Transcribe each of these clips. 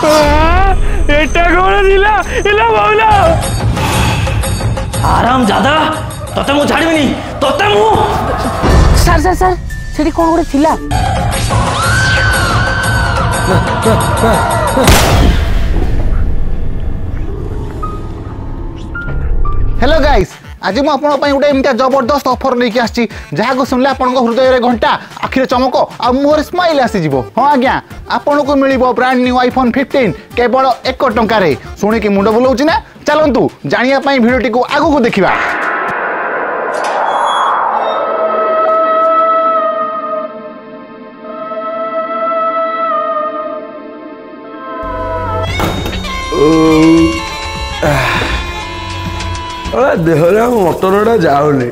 एटा कौन थिला इला बाउला आराम ज्यादा तते मु छाड़ीबनी तते मु सर सर सर सेठी कोन गोटे थिला हेलो गाइस आज मुझे गोटे एमती जबरदस्त ऑफर लेके आसी जहाँ को सुनले आपण हृदय घंटा आखिरे चमक आ मुहर स्माइल आसीज हाँ आज्ञा आपन को मिल ब्रांड न्यू आईफोन 15 केवल 1 टंकार शुणिकी मुंड बुलाऊँ ना चलतु जानापी भिडियोटी को आगू को देखा देहरा मोटरटा जाऊनी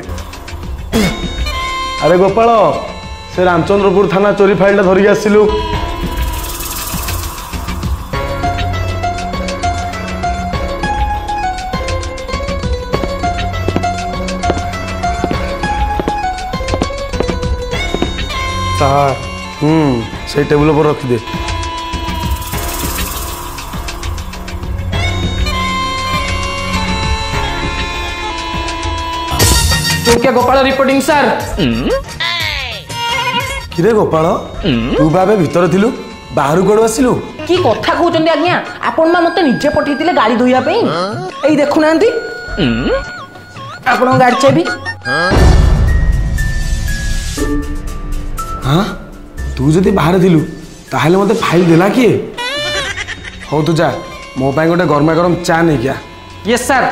अरे गोपाल से रामचंद्रपुर थाना चोरी फाइल धरिक आसिलु से टेबल पर रखी दे क्या गोपाल रिपोर्टिंग सर किरे गोपाल तू बाबे भीतर थिलु बाहर कोड आसिलु की कथा कहउचंदी आज्ञा आपण मा मते निजे पठैतिले गाड़ी धोइया पे एई देखु नांती आपण गाड़ी चाबी हां तू जदी बाहर थिलु ताहले मते फाइल देला किए हो तू जा मो पाई गोटे गरमा गरम चा नै क्या यस सर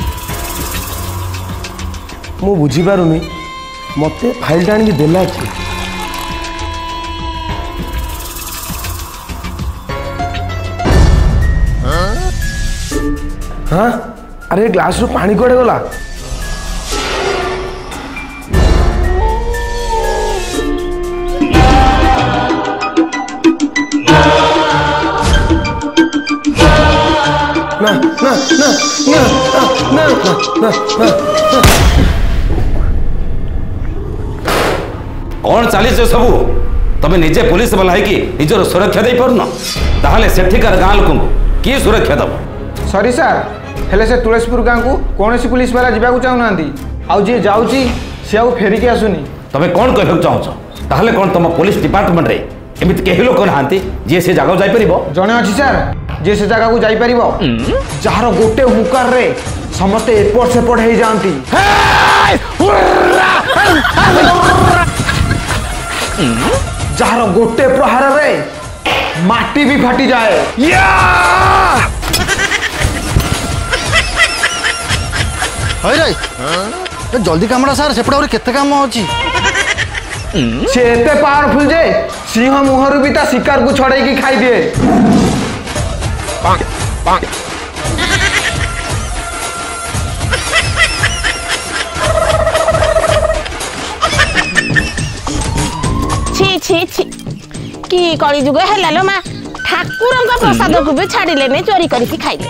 मु बुझी पारुनी मते फाइल टाणी देला कि हाँ अरे ग्लास रू पानी कोड़े गला ना ना ना ना ना ना ना कौन चली सबू तमें निजे पुलिस वाला है निजर सुरक्षा दे पारन ताहले सेठिकार गाँ लोक किए सुरक्षा दब सॉरी सर हेले से तुलसीपुर गाँ को कौन सी पुलिस वाला जावाक चाहूना आउ जी जाऊँगी सी आउ फेरिकी आसुनी तमें कौन कहक चाहछ ताहले कौन तुम पुलिस डिपार्टमेंट रे एमती कहीं लोक नहांती जी से जगह जापर जड़े अच्छी सर जी से जगह को जापर जार गोटे हुकार रे समस्ते एपट सेपट हो जाती जार गोटे प्रहार रे माटी भी फाटी जाए जल्दी कामड़ा सार सेपटे केते काम अच्छी से एते पावरफुल जे सिंह मुहर भी ता शिकार को छड़े की खाई दिए छी छी छी की कली जुग है लो माँ ठाकुर प्रसाद को भी छाड़िले ने चोरी करके खाइले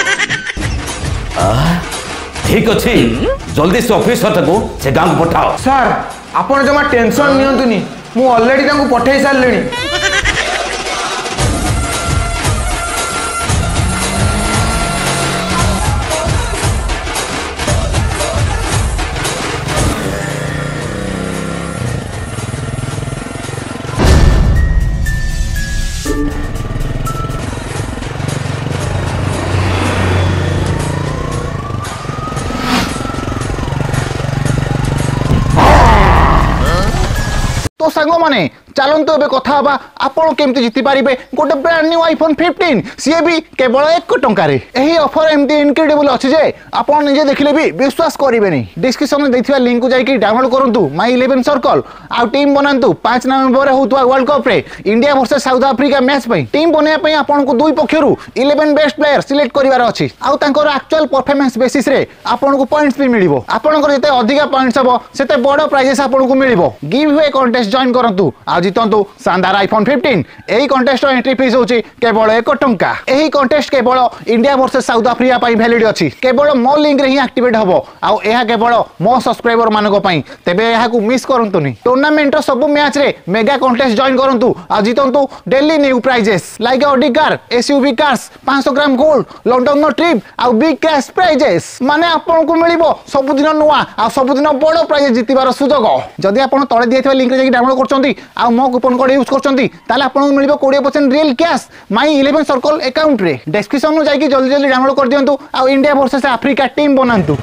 ठीक अच्छे जल्दी से ऑफिसर को से गाँव को पठाओ सर आपण जमा टेंशन नियंतुनी मु ऑलरेडी तांको पठाई सारलेनी तो सांग माने चलतु ए कथा आपण केमती जीति पारे गोटे ब्रांड न्यू आईफोन 15 सी भी केवल 1 टंकार यही ऑफर एमती इनक्रेडिबल अच्छे जे आप निजे देखले भी विश्वास करेंगे डिस्क्रिप्शन में देखिए लिंक को जाकर डाउनलोड करूँ माई 11 सर्कल आ टीम बनातु 5 नवेम्बर होता वर्ल्ड कप रे India versus South Africa match team बनवाई आपन को दुई पक्षर 11 बेस्ट प्लेयर सिलेक्ट करार अच्छी आउर एक्चुअल परफॉर्मेंस बेसिस रे आपन को पॉइंट्स भी मिल आपंकर जिते अधिक पॉइंट्स हम से बड़ प्राइजेस आपन को मिल गिव वे कंटेस्ट जॉइन करूँ आज जितंतु शानदार आईफोन 15। एही कंटेस्ट एंट्री फीस होची केवल 1 टंका। एही कंटेस्ट केवल इंडिया वर्सेस साउथ अफ्रीका पई वैलिड अछि। केवल मो लिंक रे ही एक्टिवेट हबो आ एहा केवल मो सब्सक्राइबर मानको पई। तेबे एहा को मिस करंतुनी। टूर्नामेंट रो सब मैच रे मेगा कंटेस्ट जॉइन करंतु आ जितंतु daily new prizes like Audi car, SUV cars, 500 gram gold, London नो ट्रिप आ बिग कैश प्राइजेस। माने आपन को मिलिबो सब दिन नुआ आ सब दिन बड़ प्राइज जितिबार सुजोग। जदि आपन तळे दियथबा लिंक रे डाउनलोड करछंती आ मो कूपन कोड यूज करछंती ताले आपन को मिलिबो 20% real cash My 11 circle account रे। डिस्क्रिप्शन नु जाई कि जल्दी जल्दी डाउनलोड कर दियंतु आ इंडिया वर्सेस अफ्रीका टीम बनांतु।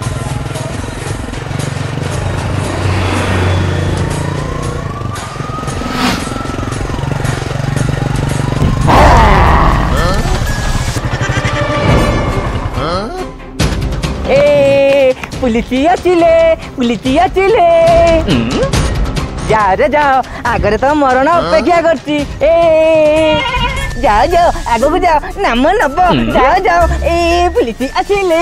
पुलिसिया चिले जा रे जाओ आगे तो मरण अपेक्षा करती। जाओ जाओ आगो को जाओ नाम नब जाओ जाओ पुलिस आसिले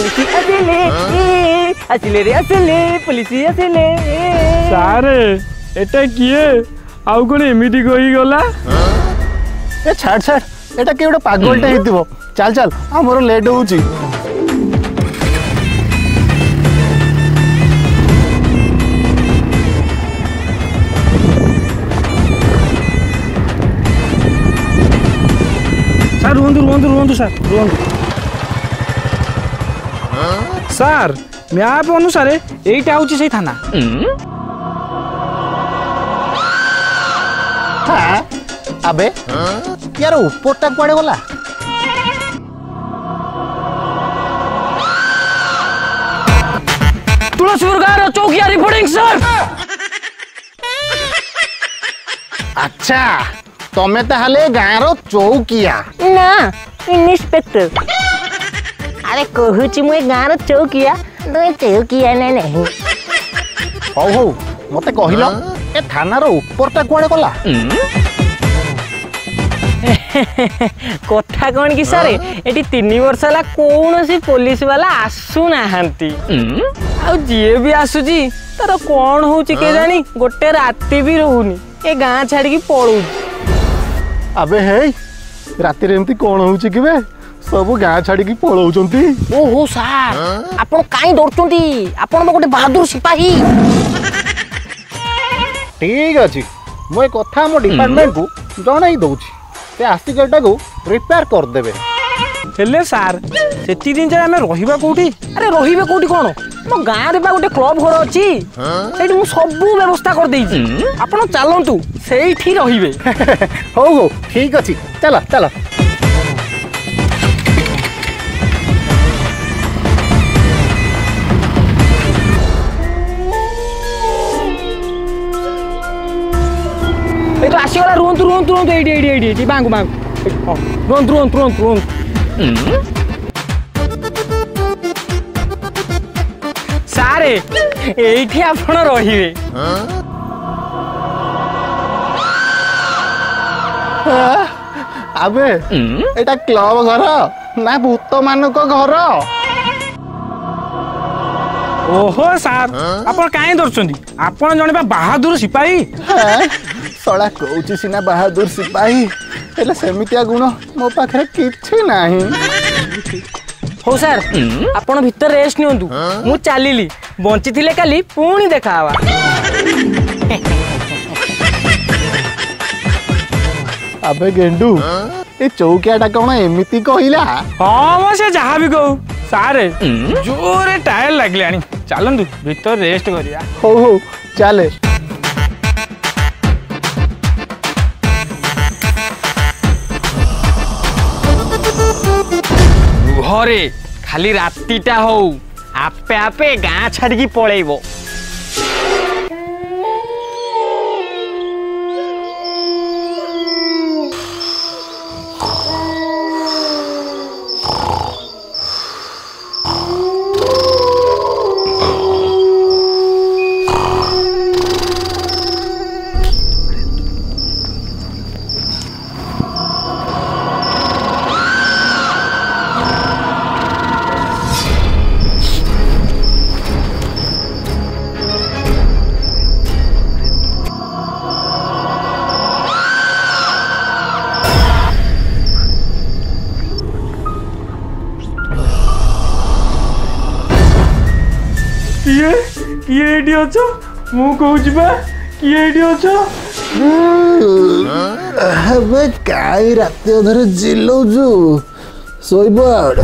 पुलिस आसिले सारे एटा किए आउ कोन एमिति कहि गला ए छाड़ एटा के गोटे पागलटा हेतिबो। चल हमरो लेट होउची। सर रुहंतु सर रुहंतु सर मैप अनुसार एटा होची से थाना। हाँ अबे यार ऊपरटा कुआडे गला? तुलसीपुर गाँव चौकिया रिपोर्टिंग सर। अच्छा तमे ताहले गाँव चौकिया ना इन्स्पेक्टर। अरे कहूची मुझे गाँव चौकिया चौकिया नहीं। हौ मते कहिलो ए थानार ऊपरटा कुआडे गला? कथा कौन कि सर एटी 3 वर्ष है कौन सी पुलिस वाला आसु नाहंती आ जी भी आसुची तार कौन होची के जानी गोटे राती भी रहूनी ए गाँ छाड़ी की पळू। अबे हे राती रे एमती कौन होची कि बे सब गाँ छाड़ी की पळौचंती। ओहो सार आपण काई डरचंती आपण गोटे बहादुर सिपाही। ठीक अछि मो कथा मो डिपार्टमेंट को जणाई दउची से आसी गटा को रिपेयर कर देबे। हेले सार सेती दिन जाय हमें रहिबा कोठी? अरे रहिबे कोठी कोन मो गाँ रे बा गोटे क्लब घर अछि सेठी मु सब व्यवस्था कर देइची। आपण चलंतु सेठी रहिबे। हो ठीक अछि चल। ए तो आसीगला रुहंतु एडी बांगु रुहंतु सारे एठी आपण रहिबे। अबे एटा क्लब घर ना भूत मानक घर? ओहो सार आपण काहे दरचंदी आपण जणे बा बहादुर सिपाही। सड़ा कहूची सिना बहादुर सिपाही हेले सेमितिया गुण मो पाखरे किछि नाही। हो सर आपण भीतर रेस्ट नियंतु मु चालीली बंची थिले काली पुणी देखा हवा। अबे गेंडू ए चौकियाटा कौन एमिति कहिला? हाँ मैं से जहाँ भी कहूँ सारे जोरे टायर लगलानी चलतु भीतर रेस्ट करिया। हो चले। घरे खाली रातीटा हो आपे आपे गाँ छाड़ी पलैब। किए एटी अच्छो मु कहूची बा किए एटी अच्छो ଏବେ କାଇଁ ରାତି ଅଧରେ ଚିଲଉଛୁ ଶୋଇପଡ଼।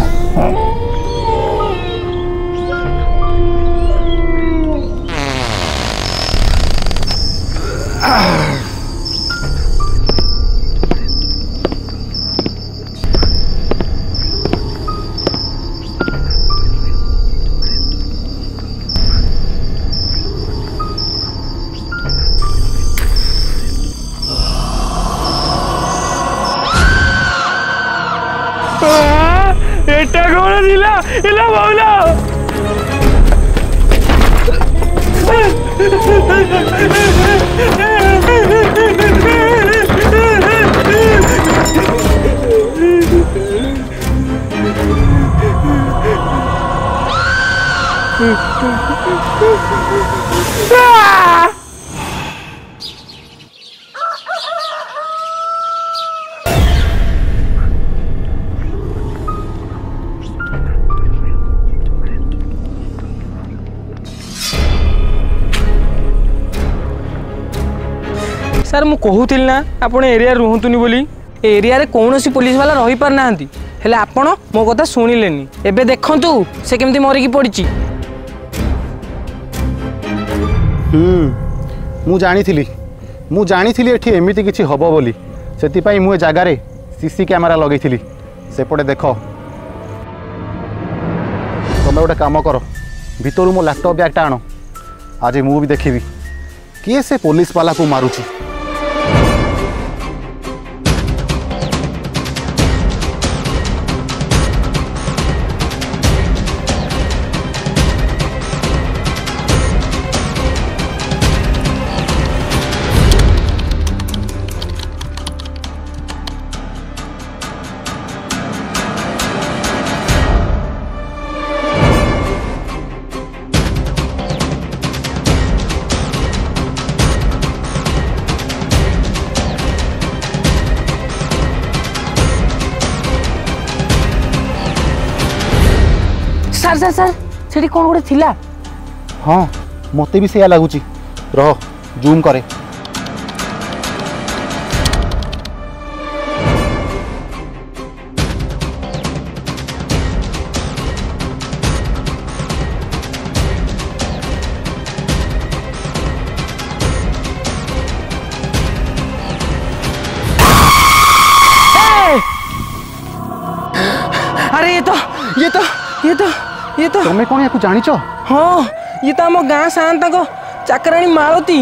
एटा कौन दिला इला बाउला सर मु कहूथिल ना आपण एरिया रुहतुनी बोली एरिया रे कौनसी पुलिस वाला रही पार नाहंती हेले आपण मो कथा सुनिलेनी एबे देखंतु से केमती मरी की पड़िची। ମୁଁ ଜାଣିଥିଲି ଏଠି ଏମିତି କିଛି ହବ ବୋଲି ସେଥିପାଇଁ ମୁଁ ଏ ଜାଗାରେ ସିସି କ୍ୟାମେରା ଲଗେଇଥିଲି। ସେପଟେ ଦେଖ ତମେ ଗୋଟେ କାମ କର ଭିତରୁ ମୋ ଲ୍ୟାପଟପ୍ ବ୍ୟାଗ୍ଟା ଆଣ ଆଜି ମୁଁ ବି ଦେଖିବି କିଏ ସେ ପୋଲିସ ବାଲାକୁ ମାରୁଛି। सर सर सर सेठी कौन गोटे थिला। हाँ मते भी सेया लगुची रह जूम करे। अरे ये तो तुम्हें कौन याकू जानिच? हाँ ये तो आम गाँ शांता को चाकराणी मालती।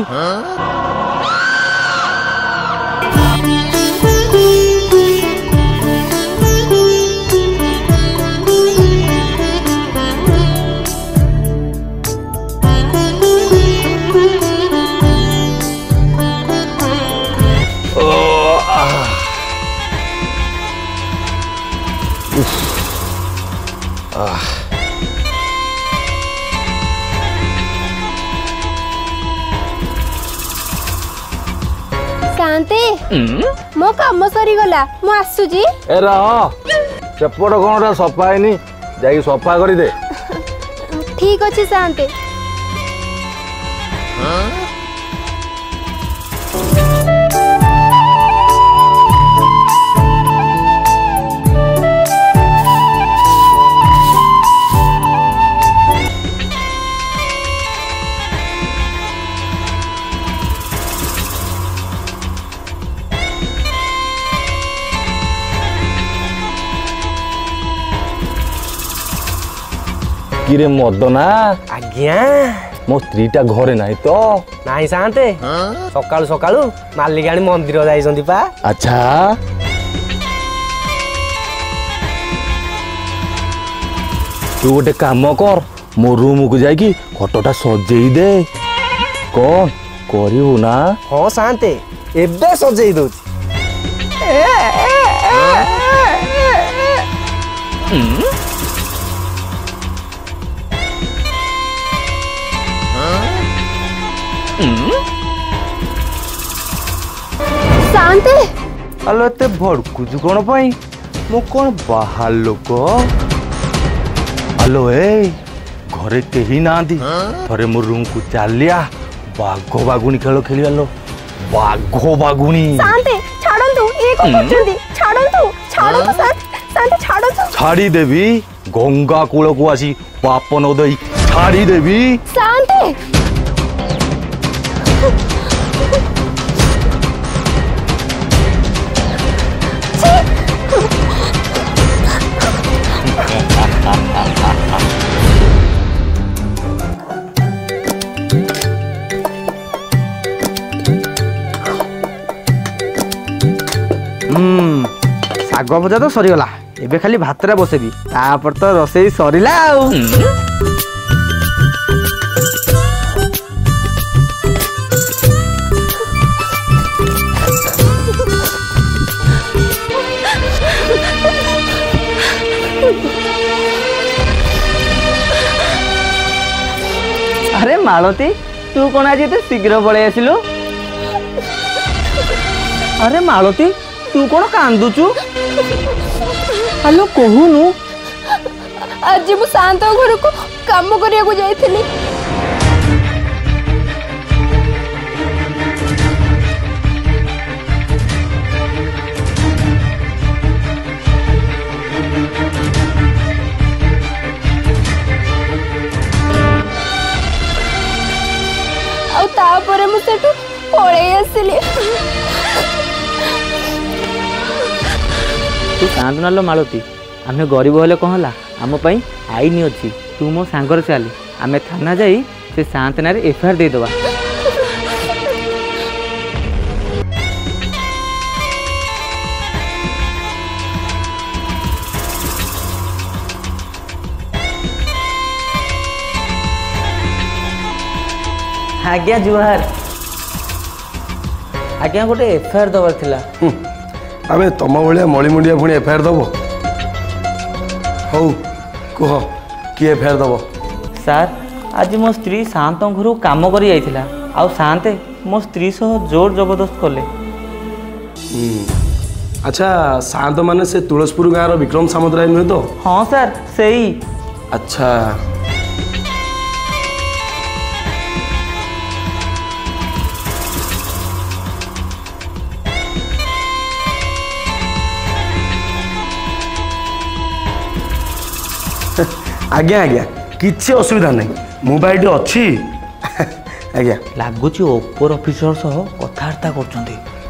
शांति मो काम सरी गला मु आसुजी। ए रह सेपट कौन सफा है जाई सफा कर दे। ठीक अच्छे शांति। किरे मदना आज्ञा मो स्त्रीटा घरे नाही तो नाई शांते सकाळु सकाळु मालिकाणी मंदिर जाइछंती पा। अच्छा तू गोटे काम कर मो रूम को जाइकी फोटोटा सजेई दे कौन करियो ना। हाँ शांते एबे सजेई दउची। शांति आलो एते भड़कुचु कौन पाई मु कौन बाहर लोक। आलो ए घरे कहीं ना थरे मो रूम को चलिया बाघ बागुणी खेल खेलिया बाघ बागुणी शांति छाड़ନ୍ତୁ ए को करछंती छाड़ନ୍ତୁ शांति छाड़ନ୍ତୁ छाड़ी देवी गंगा कूल को आसी पाप न दई छाड़ी देवी शांति शाग भजा तो सरीगला एबे खाली भातरा बसेबी तापर तो रोसई सरीला आउ अरे मालती तू कौन आज एते शीघ्र पळे आसिलु अरे मालती तू कौन कांदुचु हेलो कहूनु आज मु शांत घर को काम करिया को जाइथिली आ तापरे मु सेटू पळे आसिली तू कांद नालो मालती आमे गरीब हेले कौन है आम पाई आईन अच्छी तू मो सांगर चल आमे थाना जाई से शांतना रे एफआईआर दे दवा आज्ञा जुहार आज्ञा गोटे एफआईआर दबार थिला अबे तुम भाया मणिमुंडिया पुणी एफआईआर दब हौ कह किए एफआईआर दब सार आज मो स्त्री शांत घर काम कर जाइथिला आउ शांते मो स्त्री सह जोर जबरदस्त कले अच्छा शांत माने से तुलसीपुर गाँव विक्रम सामुद्राय नुहे तो हाँ सार सही अच्छा आज्ञा आज्ञा किसी असुविधा नहीं मोबाइल अच्छी आज्ञा लगुच ओपर ऑफिसर सह कथबार्ता कर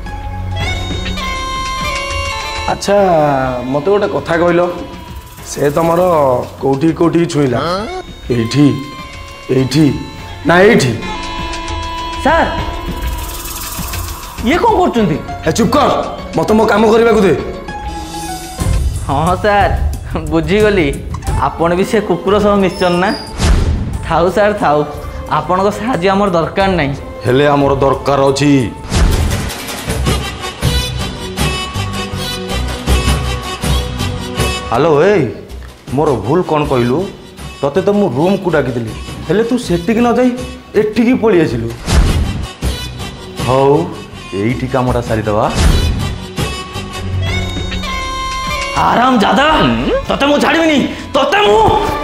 अच्छा मत गोटे कथा कहल से तुमर कौटी कौटी छुईला एठी एठी ना एठी सार ये कौन कर चुप कर मत मो काम करने को दे हाँ सार बुझीगली आपण भी से कुकुर सह मिशन ना थाउ सार थाउ आपण को साहाय्य आमर दरकार नहीं हेले आमर दरकार अछि हेलो ए मोर भूल कौन कहलु तते तो मु रूम को डाकिली हेले तू सेटिक न जाई एठिकी पळी आसिलु हौ एइठी कामटा सारी दवा आराम ज्यादा तते मु छाड़ीबिनी तते मु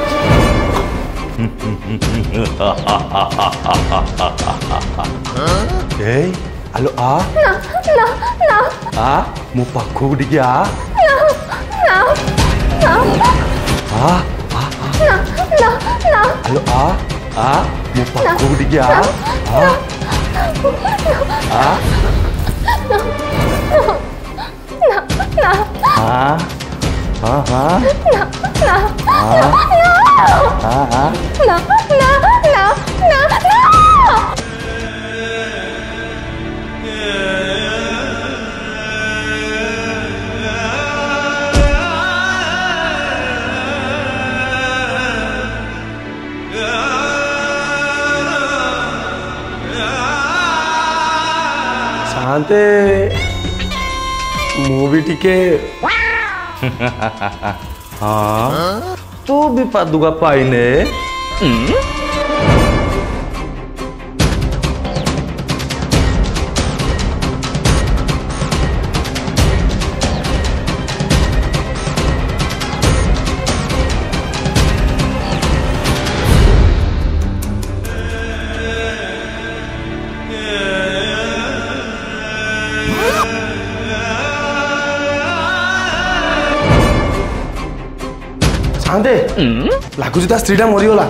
ए हेलो आ ना ना ना आ मु पाखो टिके आ ना ना आ आ ना ना ना हेलो आ मु पाखो टिके आ हाँ हाँ हाँ शांते मु भी टिके हाँ तू भी पादुका पाइने सान्दे लगुच ता स्त्रीटा मरीगला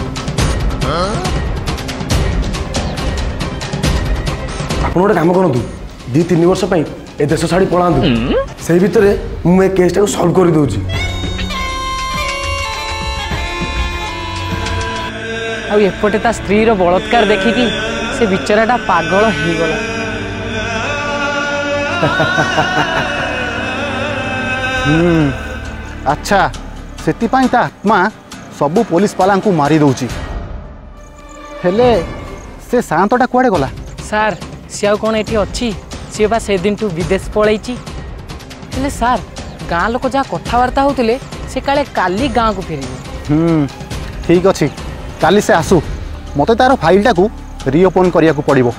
आप गोटे काम करूँ 2-3 वर्ष ए देश छाड़ी पलांतु से भितर मुझे केसटा को सल्व कर दूची एपटे ता स्त्री रो बलात्कार देखिकी से बिचराटा पागल हो गला। अच्छा सेतिपाई ता आत्मा सबू पुलिस वाला को मारी दउची हेले से शांतटा कुआडे गला सार सी आउ कौन एठी अच्छी सी बा से दिन टू विदेश पलैची हेले सार गाँ लोक जहाँ कथबार्ता होते से काले काली गाँ को फेर ठीक अच्छी काली से आसू मते तार फाइलटा को रीओपन करिया को पड़िबो।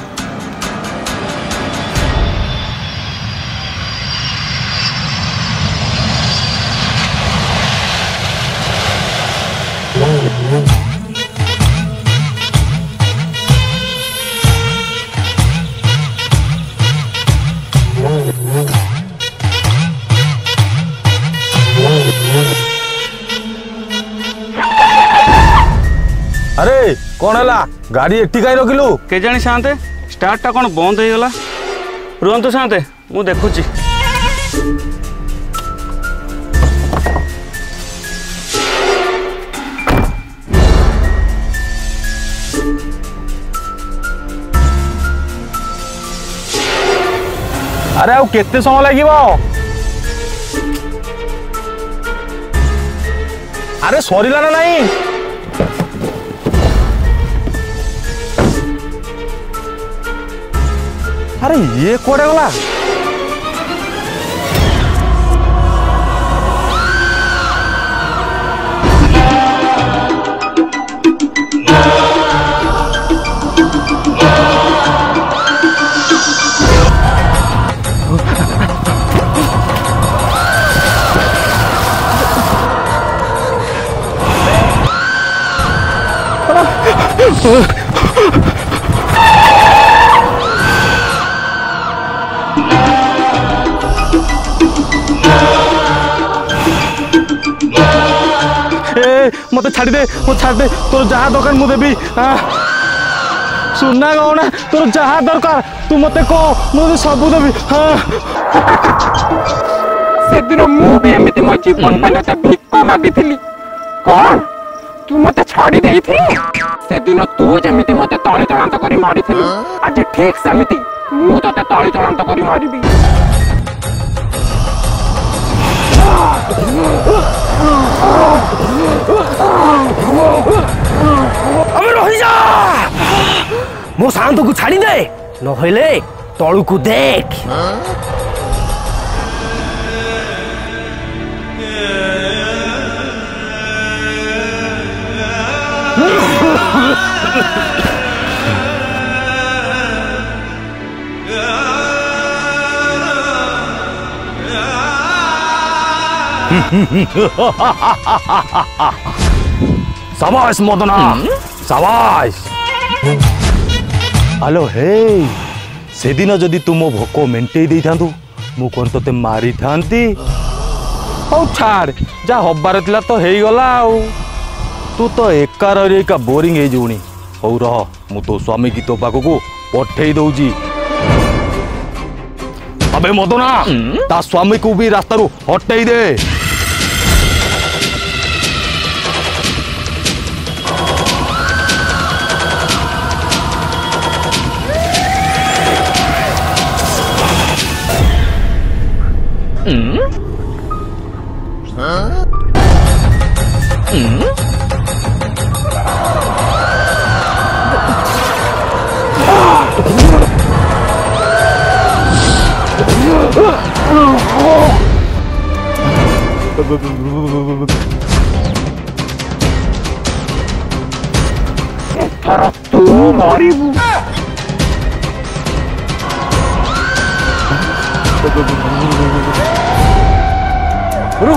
अरे कौन है गाड़ी एटी कहीं रखिलु के जानी शांते स्टार्टटा कौन बंद हो गला रुहतु शांते मु देखुची अरे आउ केते समय लागिबो अरे सरीला ना नहीं अरे ये कोड़े गला मत छाड़ी दे मत छाड़ दे तोर जहाँ दरकार मु देवी सुनना गौना तोर जहाँ दरकार तू मत कह मुझे सब देवी से दिन मु भी एमिति मो जीवन में तो भिक मागिथिली कौन तू मत छाड़ी देइथिली से दिन तू जेमिति मते तळी तळांत करी मारिथिली आज ठीक सेमिति मु तते तळी तळांत करी मारिबी अबे रही जा मो शांत को छाड़ी दे नहले तळु को देख शाबाश मदना शाबाश हेलो हे से दिन जदि तुम भोक मेंटे दे थांतु मु कोन तते मारी थांती हौ छाड़ जा हबार तिला तो हेई गला आउ तू तो एका रही का बोरिंग हे जुणी हौ रह मु तो स्वामी की तो पाखो को पठेई दउजी अबे मदना ता स्वामी को भी रास्ता रू हटेई दे तू मरिबू रुह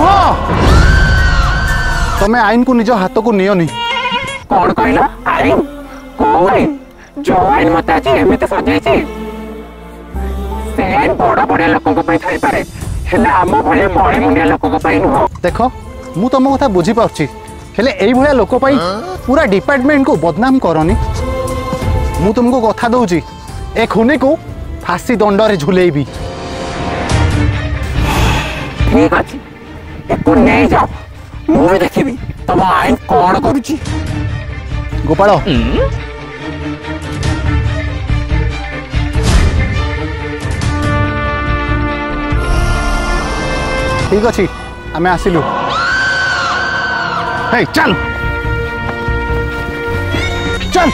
तमें आईन को निज हाथ को नियोनी कौन कहला आईन कौन आईन जो आईन मत आज एमिति सजाइछि से आईन बड़ा बड़ा लोक को पई थाई पारे हेले आम भले मळे मुंडिया लोक को पई नुह देख मु तुम कथा बुझी पार्ची हेले एई भलिया लोक पई पूरा डिपार्टमेंट को बदनाम करनी। मु तुमको कथा दउची ए खुनी को फांसी दंड रे झुलेबी। ठीक अछि एको नै जाओ मु भी देखिबी तम आइन कोन करूची। गोपाल ठीक अच्छी आम आसिलु। हे चल चल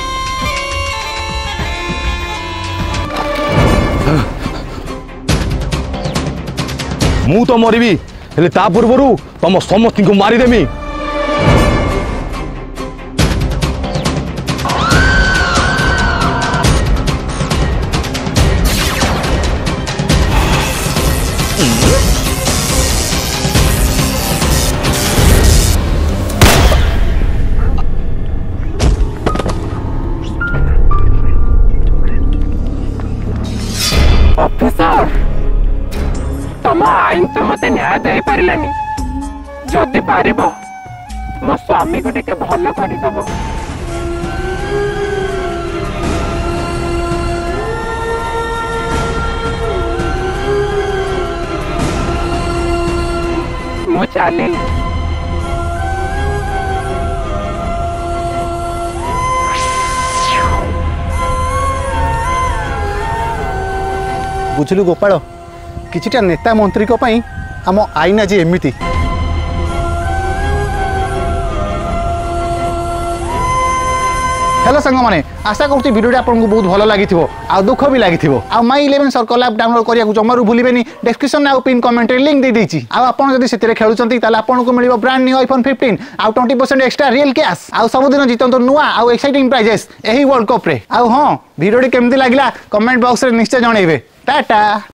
मु तो मरबी हेले ता पूर्वरु तुम समस्त को मारिदेमी। ऑफिसर तम आईन तो मत न्याय दे पारिलानी जदि पारिबो मो स्वामी को टिके भल करि दबो। मो चाली बुझलु गोपाल किछिटा नेता मंत्री को पई आम आईन आज एमिति। हेलो सांग माने आशा करती वीडियो आपको बहुत भल लगी आ दुख भी लगी आ माई 11 सर्कल ऐप डाउनलोड करिया जमारू भूलिबेनी। डिस्क्रिप्शन आ पिन कमेंट लिंक दे देछि आ आपन जदि सेतिरे खेलुचंती ताले आपन को मिलिबो ब्रांड न्यू आईफोन 15 आ 20% एक्स्ट्रा रियल कैश आ सब दिन जितंतो नुआ आ एक्साइटिंग प्राइजेस एही वर्ल्ड कप रे। आ हां वीडियो केमती लागिला कमेंट बॉक्स रे निश्चय जणैबे। टाटा।